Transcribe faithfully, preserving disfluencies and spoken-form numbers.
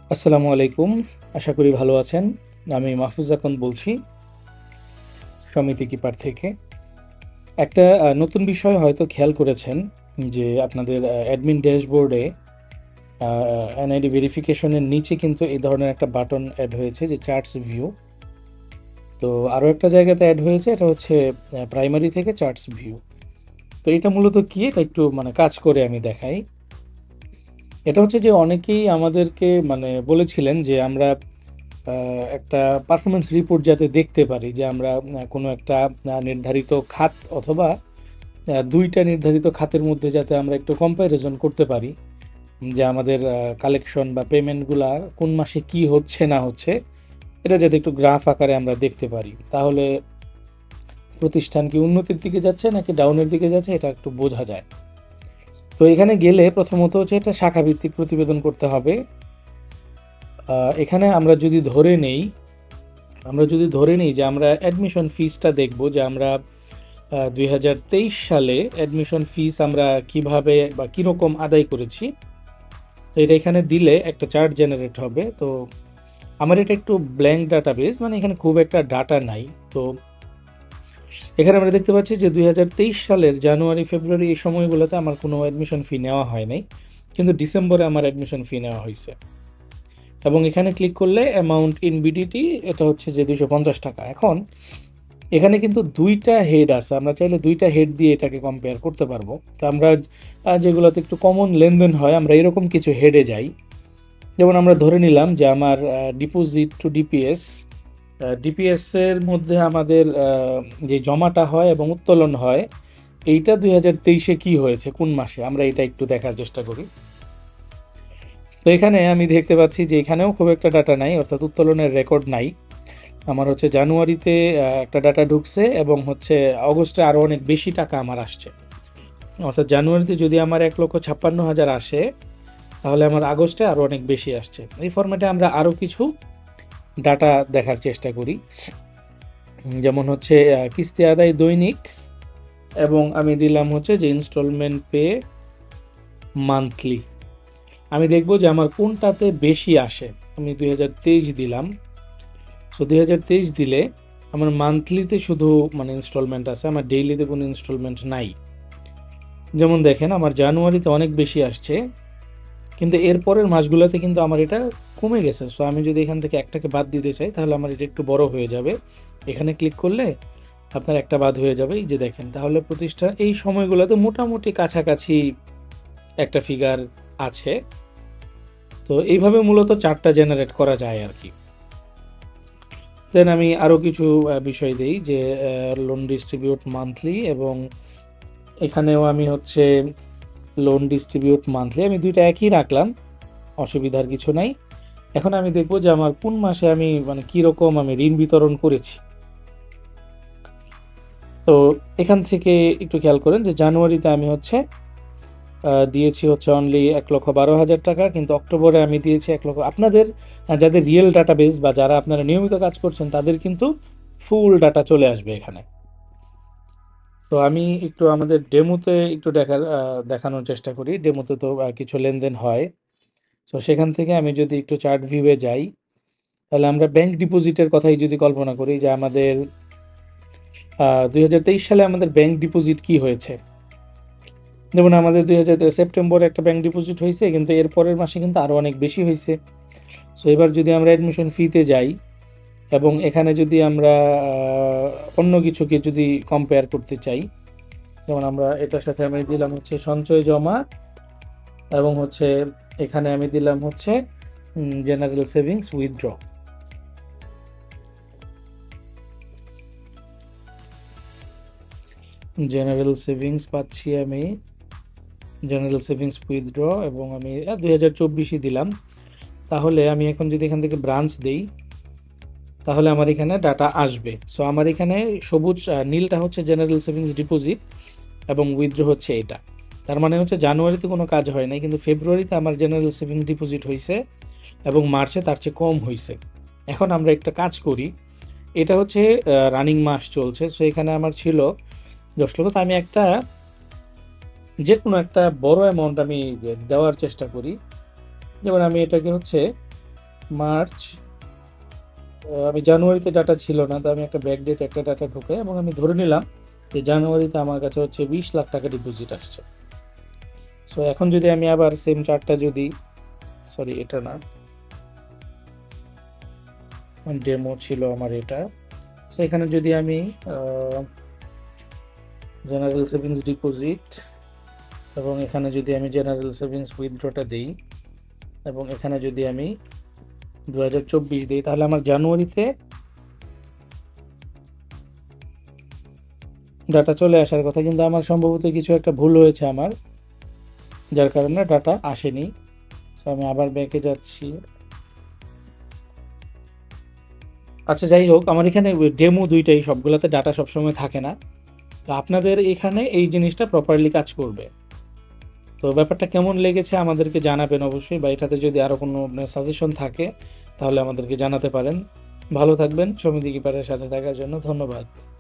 আসসালামু আলাইকুম। আশা করি ভালো আছেন। আমি মাহফুজ আকান্ত বলছি সমিতি কিপার থেকে। একটা আ নতুন বিষয় হয়তো খেয়াল করেছেন যে আপনাদের আ অ্যাডমিন ড্যাশবোর্ডে আ এনআইডি ভেরিফিকেশনের নিচে কিন্তু এই ধরনের একটা বাটন এড হয়েছে যে চার্টস ভিউ। তো আরও একটা জায়গাতে এড হয়েছে, এটা হচ্ছে আ প্রাইমারি থেকে চার্টস ভিউ। তো এটা মূলত কি? এটা একটু মানে কাজ করে আমি দেখাই। এটা হচ্ছে যে অনেকেই আমাদেরকে মানে বলেছিলেন যে আমরা আ একটা পারফরম্যান্স রিপোর্ট যাতে দেখতে পারি, যে আমরা আ কোনো একটা আ নির্ধারিত খাত অথবা আ দুই টা নির্ধারিত খাতের মধ্যে যাতে আমরা একটু কম্প্যারিজন করতে পারি। যে আমাদের আ কালেকশন বা পেমেন্টগুলা কোন মাসে কি হচ্ছে না হচ্ছে, এটা যাতে একটু গ্রাফ আকারে আমরা দেখতে পারি। তাহলে প্রতিষ্ঠান কি উন্নতির দিকে যাচ্ছে নাকি ডাউনের দিকে যাচ্ছে, এটা একটু বোঝা যায়। তো এখানে গেলে প্রথমত হচ্ছে এটা শাখাভিত্তিক প্রতিবেদন করতে হবে। আ এখানে আমরা যদি ধরে নেই আমরা যদি ধরে নিই যে আমরা অ্যাডমিশন ফিসটা দেখব, যে আমরা আ দুই হাজার তেইশ সালে অ্যাডমিশন ফিস আমরা কিভাবে বা কীরকম আদায় করেছি। তো এটা এখানে দিলে একটা চার্ট জেনারেট হবে। তো আমার এটা একটু ব্ল্যাঙ্ক ডাটাবেস, মানে এখানে খুব একটা ডাটা নাই। তো এখানে আমরা দেখতে পাচ্ছি যে দুই হাজার তেইশ সালের জানুয়ারি ফেব্রুয়ারি এই সময়গুলোতে আমার কোনো অ্যাডমিশন ফি নেওয়া হয় নাই, কিন্তু ডিসেম্বরে আমার অ্যাডমিশন ফি নেওয়া হয়েছে। এবং এখানে ক্লিক করলে অ্যামাউন্ট ইন বিডিটি এটা হচ্ছে যে দুশো পঞ্চাশ টাকা। এখন এখানে কিন্তু দুইটা হেড আছে, আমরা চাইলে দুইটা হেড দিয়ে এটাকে কম্পেয়ার করতে পারবো। তো আমরা আহ, যেগুলোতে একটু কমন লেনদেন হয় আমরা এরকম কিছু হেডে যাই। যেমন আমরা ধরে নিলাম যে আমার ডিপোজিট টু ডিপিএস, ডিপিএস এর মধ্যে আমাদের আহ, যে জমাটা হয় এবং উত্তোলন হয়, এইটা দুই হাজার তেইশে কী হয়েছে, কোন মাসে, আমরা এটা একটু দেখার চেষ্টা করি। তো এখানে আমি দেখতে পাচ্ছি যে এখানেও খুব একটা ডাটা নাই, অর্থাৎ উত্তোলনের রেকর্ড নাই। আমার হচ্ছে জানুয়ারিতে একটা ডাটা ঢুকছে এবং হচ্ছে অগস্টে আরও অনেক বেশি টাকা আমার আসছে। অর্থাৎ জানুয়ারিতে যদি আমার এক লক্ষ ছাপ্পান্ন হাজার আসে, তাহলে আমার আগস্টে আরও অনেক বেশি আসছে। এই ফরম্যাটে আমরা আরও কিছু ডাটা দেখার চেষ্টা করি, যেমন হচ্ছে কিস্তি আদায় দৈনিক, এবং আমি দিলাম হচ্ছে যে ইনস্টলমেন্ট পে মান্থলি। আমি দেখব যে আমার কোনটাতে বেশি আসে। আমি দুই হাজার তেইশ দিলাম। সো দুই হাজার তেইশ দিলে আমার মান্থলিতে শুধু মানে ইনস্টলমেন্ট আছে, আমার ডেইলিতে কোনো ইনস্টলমেন্ট নাই। যেমন দেখেন আমার জানুয়ারিতে অনেক বেশি আসছে, কিন্তু এরপরের মাসগুলোতে কিন্তু আমার এটা কমে গেছে। সো আমি যদি এখান থেকে একটাকে বাদ দিতে চাই, তাহলে আমার এটা একটু বড় হয়ে যাবে। এখানে ক্লিক করলে আপনার একটা বাদ হয়ে যাবে, এই যে দেখেন। তাহলে প্রতিষ্ঠান এই সময়গুলোতে মোটামুটি কাছাকাছি একটা ফিগার আছে। তো এইভাবে মূলত চারটা জেনারেট করা যায় আর কি। দেন আমি আরও কিছু বিষয় দিই, যে লোন ডিস্ট্রিবিউট মান্থলি, এবং এখানেও আমি হচ্ছে লোন ডিস্ট্রিবিউট মান্থলি, আমি দুইটা একই রাখলাম, অসুবিধার কিছু নাই। এখন আমি দেখব যে আমার কোন মাসে আমি মানে কীরকম আমি ঋণ বিতরণ করেছি। তো এখান থেকে একটু খেয়াল করেন যে জানুয়ারিতে আমি হচ্ছে দিয়েছি হচ্ছে অনলি এক লক্ষ বারো হাজার টাকা, কিন্তু অক্টোবরে আমি দিয়েছি এক লক্ষ। আপনাদের যাদের রিয়েল ডাটাবেস বা যারা আপনারা নিয়মিত কাজ করছেন, তাদের কিন্তু ফুল ডাটা চলে আসবে এখানে। তো আমি একটু আমাদের ডেমোতে একটু দেখার দেখানোর চেষ্টা করি। ডেমোতে তো কিছু লেনদেন হয়। তো সেখান থেকে আমি যদি একটু চার্ট ভিউয়ে যাই, তাহলে আমরা ব্যাংক ডিপোজিটের কথাই যদি কল্পনা করি, যে আমাদের দুই হাজার তেইশ সালে আমাদের ব্যাংক ডিপোজিট কি হয়েছে। যেমন আমাদের দুই হাজার সেপ্টেম্বরে একটা ব্যাংক ডিপোজিট হয়েছে, কিন্তু এর পরের মাসে কিন্তু আরও অনেক বেশি হয়েছে। সো এবার যদি আমরা অ্যাডমিশন ফিতে যাই এবং এখানে যদি আমরা অন্য কিছুকে যদি কম্পেয়ার করতে চাই, যেমন আমরা এটার সাথে আমি দিলাম হচ্ছে সঞ্চয় জমা, এবং হচ্ছে এখানে আমি দিলাম হচ্ছে general savings withdraw. General savings পাচ্ছি আমি, জেনারেল সেভিংস উইথড্র, এবং আমি দুই হাজার চব্বিশই দিলাম। তাহলে আমি এখন যদি এখান থেকে ব্রাঞ্চ দিই, তাহলে আমার এখানে ডাটা আসবে। সো আমার এখানে সবুজ নীলটা হচ্ছে জেনারেল সেভিংস ডিপোজিট, এবং উইথড্র হচ্ছে এটা। তার মানে হচ্ছে জানুয়ারিতে কোনো কাজ হয় নাই, কিন্তু ফেব্রুয়ারিতে আমার জেনারেল সেভিংস ডিপোজিট হয়েছে এবং মার্চে তার চেয়ে কম হয়েছে। এখন আমরা একটা কাজ করি, এটা হচ্ছে রানিং মাস চলছে। সো এখানে আমার ছিল দশ লক্ষ, তো আমি একটা যে কোনো একটা বড় অ্যামাউন্ট আমি দেওয়ার চেষ্টা করি। যেমন আমি এটাকে হচ্ছে মার্চ, আহ, আমি জানুয়ারিতে ডাটা ছিল না, তো আমি একটা ব্যাক ডেট একটা ডাটা ঢুকে এবং আমি ধরে নিলাম যে জানুয়ারিতে আমার কাছে হচ্ছে বিশ লাখ টাকা ডিপোজিট আসছে। সো এখন যদি আমি আবার সেম চার্টটা যদি, সরি এটা না, ডেমো ছিল আমার এটা। সো এখানে যদি আমি জেনারেল সেভিংস ডিপোজিট এবং এখানে যদি আমি জেনারেল সেভিংস উইথড্রটা দিই এবং এখানে যদি আমি দু হাজার চব্বিশ দিই, তাহলে আমার জানুয়ারিতে ডাটা চলে আসার কথা, কিন্তু আমার সম্ভবত কিছু একটা ভুল হয়েছে আমার, যার কারণে ডাটা আসেনি। সো আমি আবার ব্যাকে যাচ্ছি। আচ্ছা যাই হোক, আমার এখানে ডেমো দুইটাই, সবগুলোতে ডাটা সবসময় থাকে না। তো আপনাদের এখানে এই জিনিসটা প্রপারলি কাজ করবে। তো ব্যাপারটা কেমন লেগেছে আমাদেরকে জানাবেন অবশ্যই, বা এটাতে যদি আরও কোনো আপনার সাজেশন থাকে তাহলে আমাদেরকে জানাতে পারেন। ভালো থাকবেন। সমিতি কিপারের সাথে থাকার জন্য ধন্যবাদ।